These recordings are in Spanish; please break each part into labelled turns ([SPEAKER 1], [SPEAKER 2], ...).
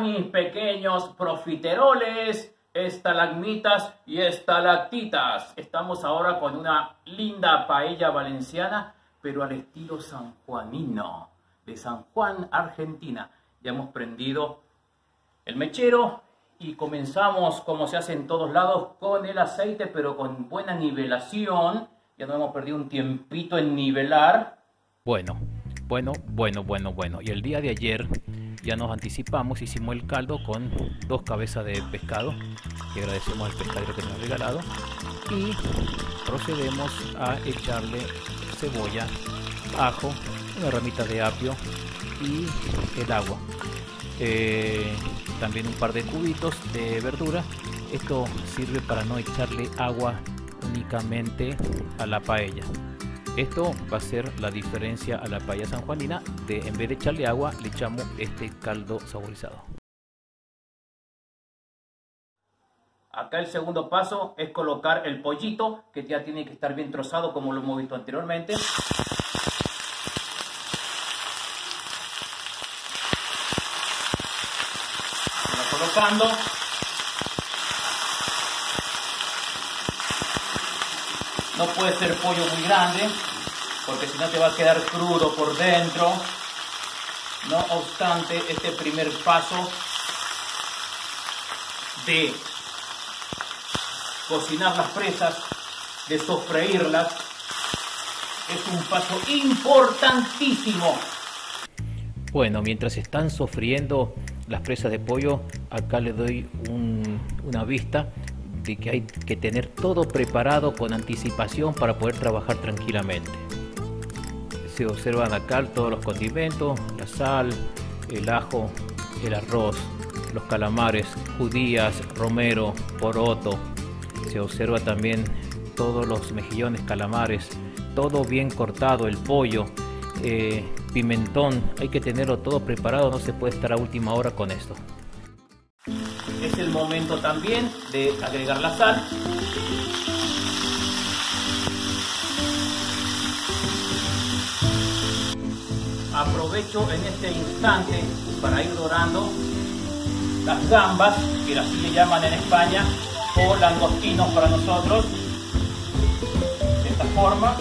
[SPEAKER 1] mis pequeños profiteroles, estalagmitas y estalactitas? Estamos ahora con una linda paella valenciana, pero al estilo sanjuanino, de San Juan, Argentina. Ya hemos prendido el mechero y comenzamos, como se hace en todos lados, con el aceite, pero con buena nivelación. Ya no hemos perdido un tiempito en nivelar. Bueno. Y el día de ayer ya nos anticipamos, hicimos el caldo con 2 cabezas de pescado, que agradecemos al pescadero que nos ha regalado, y procedemos a echarle cebolla, ajo, una ramita de apio y el agua. También un par de cubitos de verdura. Esto sirve para no echarle agua únicamente a la paella. Esto va a ser la diferencia a la paella sanjuanina, de en vez de echarle agua le echamos este caldo saborizado. Acá el segundo paso es colocar el pollito, que ya tiene que estar bien trozado como lo hemos visto anteriormente. Se va colocando. No puede ser pollo muy grande, porque si no te va a quedar crudo por dentro. No obstante, este primer paso de cocinar las presas, de sofreírlas, es un paso importantísimo. Bueno, mientras están sofriendo las presas de pollo, acá le doy una vista de que hay que tener todo preparado con anticipación para poder trabajar tranquilamente. Se observan acá todos los condimentos, la sal, el ajo, el arroz, los calamares, judías, romero, poroto. Se observa también todos los mejillones, calamares, todo bien cortado, el pollo, pimentón. Hay que tenerlo todo preparado, no se puede estar a última hora con esto. Es el momento también de agregar la sal. Aprovecho en este instante para ir dorando las gambas, que así le llaman en España, o langostinos para nosotros, de esta forma.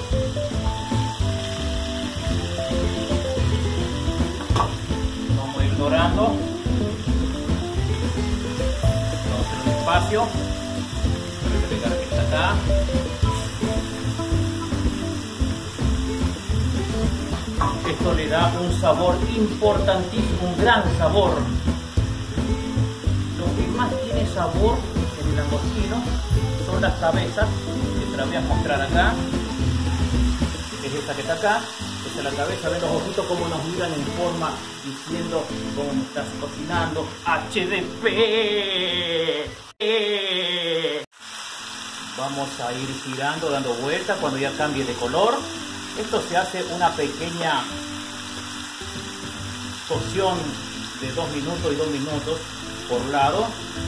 [SPEAKER 1] Vamos a ir dorando. Espacio, voy a agregar esta acá. Esto le da un sabor importantísimo, un gran sabor. Lo que más tiene sabor en el langostino son las cabezas, que te las voy a mostrar acá. Es esta que está acá. Esta es la cabeza, ven los ojitos como nos miran en forma, diciendo cómo me estás cocinando. HDP. Vamos a ir girando, dando vueltas cuando ya cambie de color. Esto se hace una pequeña cocción de 2 minutos y 2 minutos por lado,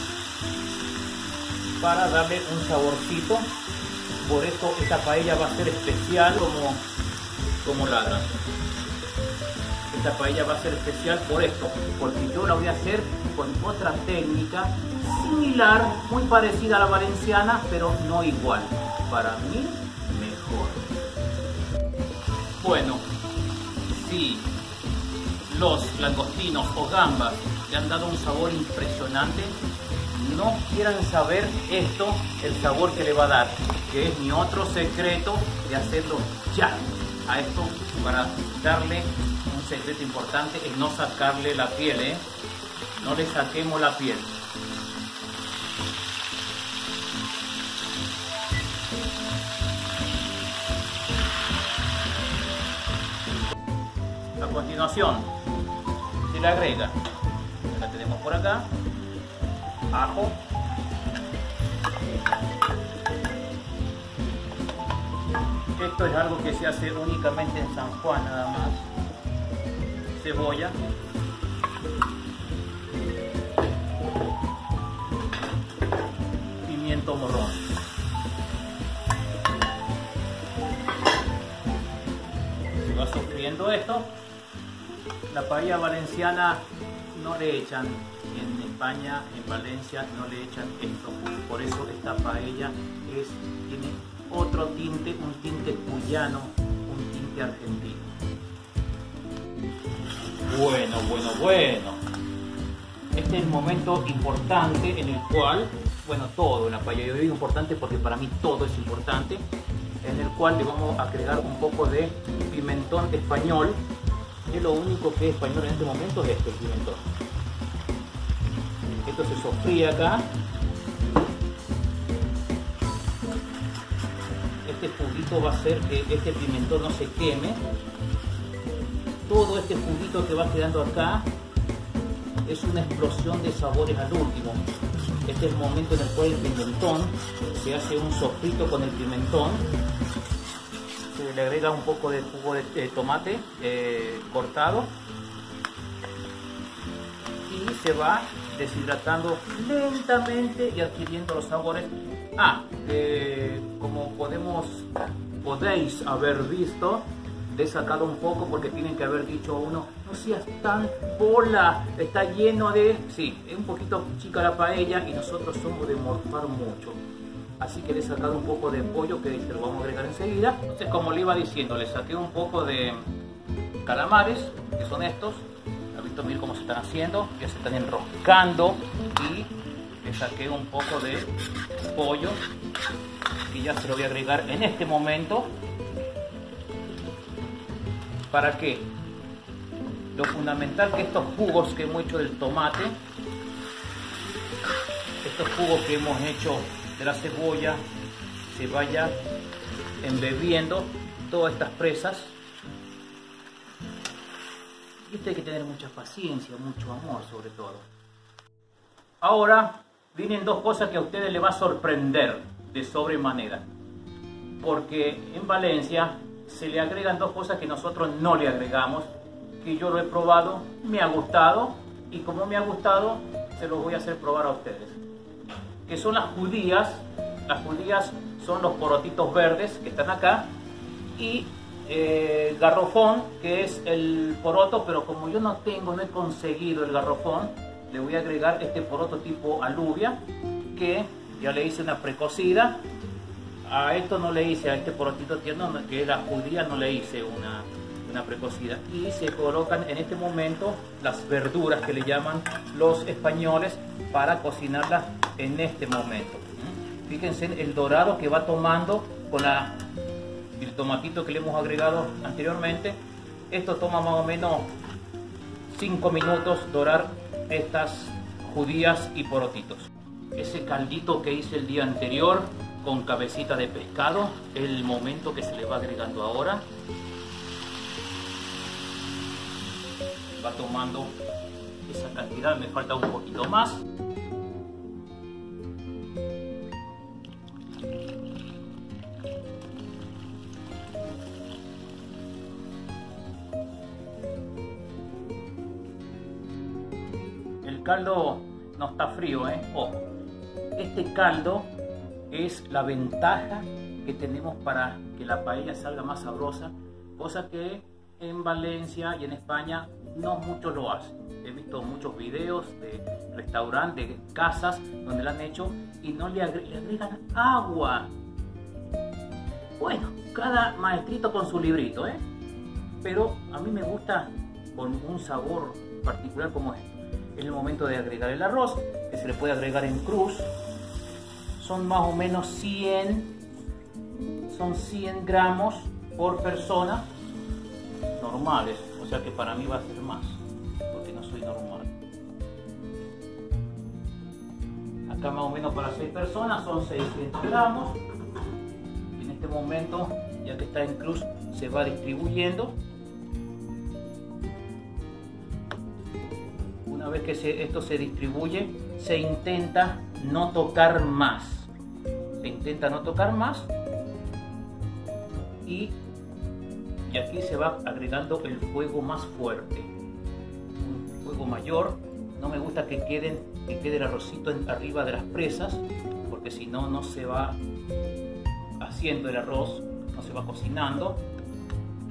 [SPEAKER 1] para darle un saborcito. Por eso esta paella va a ser especial como ladra. Esta paella va a ser especial por esto, porque yo la voy a hacer con otra técnica similar, muy parecida a la valenciana, pero no igual. Para mí, mejor. Bueno, si los langostinos o gambas le han dado un sabor impresionante, no quieran saber esto, el sabor que le va a dar, que es mi otro secreto de hacerlo ya. A esto, para darle un secreto importante, es no sacarle la piel, no le saquemos la piel. A continuación se le agrega, la tenemos por acá, ajo, esto es algo que se hace únicamente en San Juan nada más, cebolla, pimiento morrón. Se va sofriendo esto. La paella valenciana no le echan España, en Valencia, no le echan esto. Por eso esta paella tiene otro tinte, un tinte cuyano, un tinte argentino. Bueno. Este es el momento importante en el cual, bueno, todo en la paella, yo digo importante porque para mí todo es importante, en el cual le vamos a agregar un poco de pimentón español, que lo único que es español en este momento es el pimentón. Esto se sofríe acá. Este juguito va a hacer que este pimentón no se queme. Todo este juguito que va quedando acá es una explosión de sabores al último. Este es el momento en el cual el pimentón se hace un sofrito con el pimentón. Se le agrega un poco de jugo de tomate cortado y se va deshidratando lentamente y adquiriendo los sabores. Como podéis haber visto, le he sacado un poco porque tienen que haber dicho uno, no seas tan bola, está lleno de... Sí, es un poquito chica la paella y nosotros somos de morfar mucho. Así que le he sacado un poco de pollo que se lo vamos a agregar enseguida. Entonces, como le iba diciendo, le saqué un poco de calamares, que son estos. ¿Han visto? Miren cómo se están haciendo, ya se están enroscando. Y le saqué un poco de pollo, que ya se lo voy a agregar en este momento. ¿Para qué? Lo fundamental que estos jugos que hemos hecho del tomate, estos jugos que hemos hecho de la cebolla, se vaya embebiendo todas estas presas. Y esto hay que tener mucha paciencia, mucho amor sobre todo. Ahora vienen dos cosas que a ustedes les va a sorprender de sobremanera. Porque en Valencia se le agregan dos cosas que nosotros no le agregamos, que yo lo he probado, me ha gustado, y como me ha gustado, se los voy a hacer probar a ustedes. Que son las judías. Las judías son los porotitos verdes que están acá, y el garrofón, que es el poroto, pero como yo no he conseguido el garrofón, le voy a agregar este poroto tipo alubia, que ya le hice una precocida. A esto no le hice, a este porotito tierno, que es la judía, no le hice una precocida. Y se colocan en este momento las verduras que le llaman los españoles para cocinarlas en este momento. Fíjense el dorado que va tomando con el tomatito que le hemos agregado anteriormente. Esto toma más o menos 5 minutos dorar estas judías y porotitos. Ese caldito que hice el día anterior con cabecita de pescado, el momento que se le va agregando ahora. Va tomando esa cantidad, me falta un poquito más. El caldo no está frío, ojo. Este caldo es la ventaja que tenemos para que la paella salga más sabrosa, cosa que en Valencia y en España no muchos lo hacen. He visto muchos videos de restaurantes, de casas donde lo han hecho y no le agregan agua. Bueno, cada maestrito con su librito, pero a mí me gusta con un sabor particular como este. Es el momento de agregar el arroz, que se le puede agregar en cruz. Son más o menos 100 gramos por persona normales, o sea que para mí va a ser más, porque no soy normal. Acá más o menos para 6 personas son 600 gramos. En este momento, ya que está en cruz, se va distribuyendo. Una vez que esto se distribuye, se intenta no tocar más. Y aquí se va agregando el fuego más fuerte, un fuego mayor. No me gusta que quede el arrocito arriba de las presas, porque si no, no se va haciendo el arroz, no se va cocinando.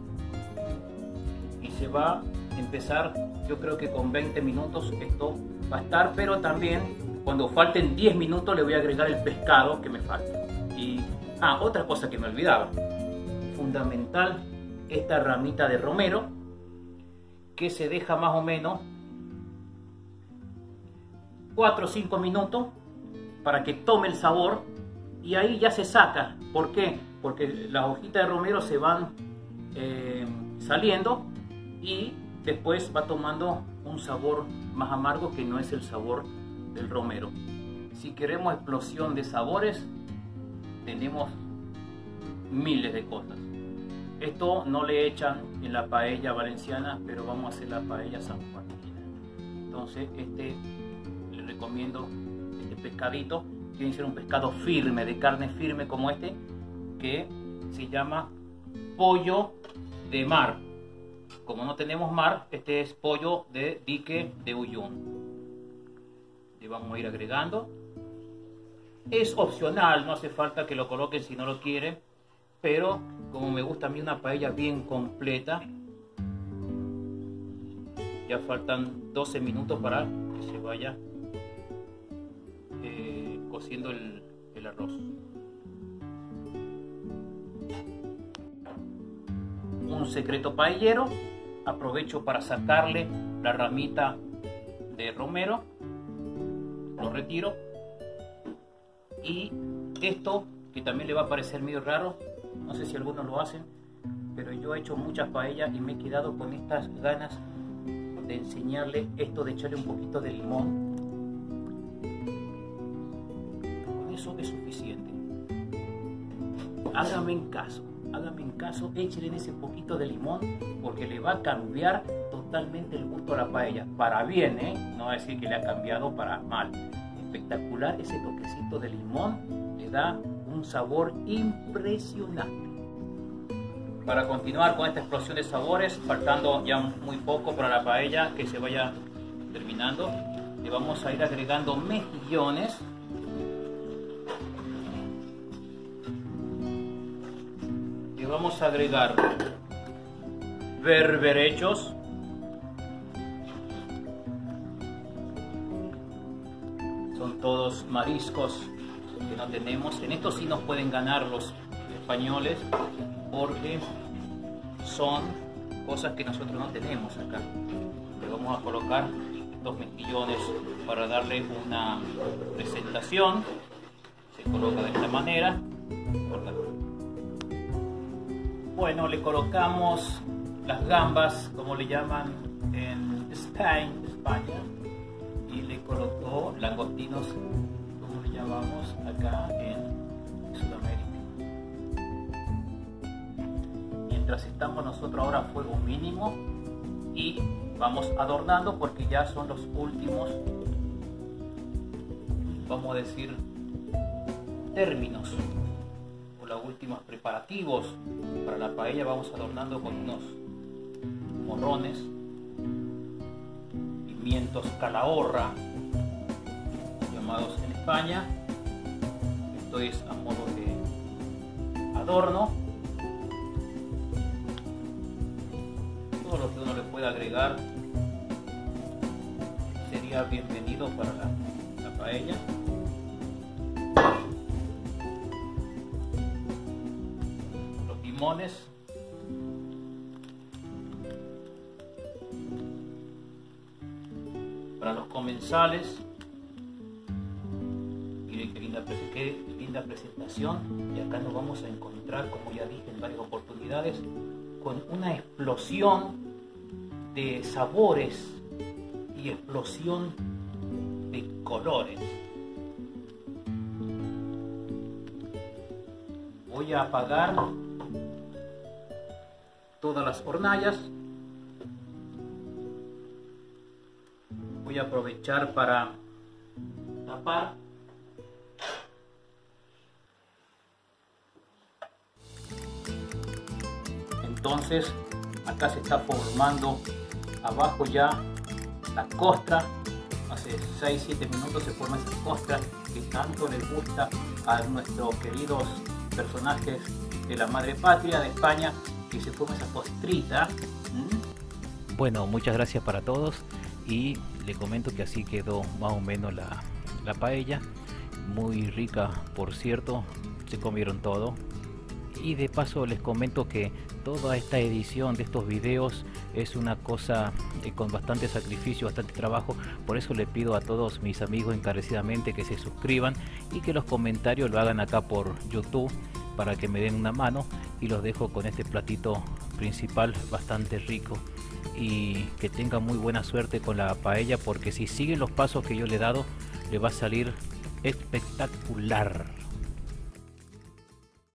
[SPEAKER 1] Y se va a empezar, yo creo que con 20 minutos esto va a estar, pero también cuando falten 10 minutos le voy a agregar el pescado que me falta. Y otra cosa que me olvidaba, fundamental, esta ramita de romero que se deja más o menos 4 o 5 minutos para que tome el sabor y ahí ya se saca. ¿Por qué? Porque las hojitas de romero se van saliendo y después va tomando un sabor más amargo que no es el sabor del romero. Si queremos explosión de sabores, tenemos miles de cosas. Esto no le echan en la paella valenciana, pero vamos a hacer la paella sanjuanina. Entonces les recomiendo este pescadito. Tiene que ser un pescado firme, de carne firme como este, que se llama pollo de mar. Como no tenemos mar, este es pollo de dique de Uyún. Le vamos a ir agregando. Es opcional, no hace falta que lo coloquen si no lo quieren, pero como me gusta a mí una paella bien completa, ya faltan 12 minutos para que se vaya cociendo el arroz. Un secreto paellero, aprovecho para sacarle la ramita de romero, lo retiro, y esto que también le va a parecer medio raro, no sé si algunos lo hacen, pero yo he hecho muchas paellas y me he quedado con estas ganas de enseñarle esto de echarle un poquito de limón. Con eso es suficiente. Háganme en caso, échenle ese poquito de limón porque le va a cambiar totalmente el gusto a la paella, para bien, no va a decir que le ha cambiado para mal. Espectacular, ese toquecito de limón le da un sabor impresionante. Para continuar con esta explosión de sabores, faltando ya muy poco para la paella que se vaya terminando, le vamos a ir agregando mejillones. Le vamos a agregar berberechos. Son todos mariscos que no tenemos. En esto sí nos pueden ganar los españoles porque son cosas que nosotros no tenemos acá. Le vamos a colocar estos mejillones para darle una presentación. Se coloca de esta manera. Bueno, le colocamos las gambas, como le llaman en España, y le colocó langostinos, como le llamamos acá en Sudamérica. Mientras estamos nosotros ahora a fuego mínimo y vamos adornando porque ya son los últimos, vamos a decir, términos o los últimos preparativos para la paella. Vamos adornando con unos morrones, pimientos calahorra, llamados en España. Esto es a modo de adorno. Todo lo que uno le pueda agregar sería bienvenido para la paella. Los limones. Para los comensales. Miren qué linda presentación. Y acá nos vamos a encontrar, como ya dije en varias oportunidades, con una explosión de sabores y explosión de colores. Voy a apagar todas las hornallas. Voy a aprovechar para tapar. Entonces acá se está formando abajo ya la costra. Hace 6-7 minutos se forma esa costra que tanto les gusta a nuestros queridos personajes de la madre patria de España, que se forma esa costrita.
[SPEAKER 2] Bueno, muchas gracias para todos y
[SPEAKER 1] le comento que así quedó más o menos la paella, muy rica por cierto, se comieron todo. Y de paso les comento que toda esta edición de estos videos es una cosa con bastante sacrificio, bastante trabajo. Por eso le pido a todos mis amigos encarecidamente que se suscriban y que los comentarios lo hagan acá por YouTube para que me den una mano. Y los dejo con este platito principal bastante rico, y que tengan muy buena suerte con la paella, porque si siguen los pasos que yo le he dado le va a salir espectacular.